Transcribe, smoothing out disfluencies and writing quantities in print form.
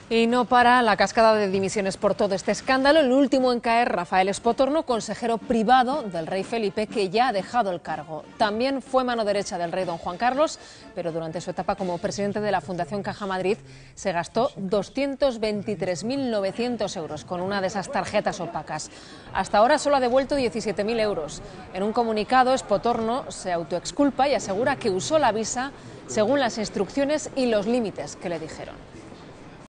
Y no para la cascada de dimisiones por todo este escándalo. El último en caer, Rafael Espotorno, consejero privado del rey Felipe, que ya ha dejado el cargo. También fue mano derecha del rey don Juan Carlos, pero durante su etapa como presidente de la Fundación Caja Madrid se gastó 223.900 euros con una de esas tarjetas opacas. Hasta ahora solo ha devuelto 17.000 euros. En un comunicado, Espotorno se autoexculpa y asegura que usó la visa según las instrucciones y los límites que le dijeron.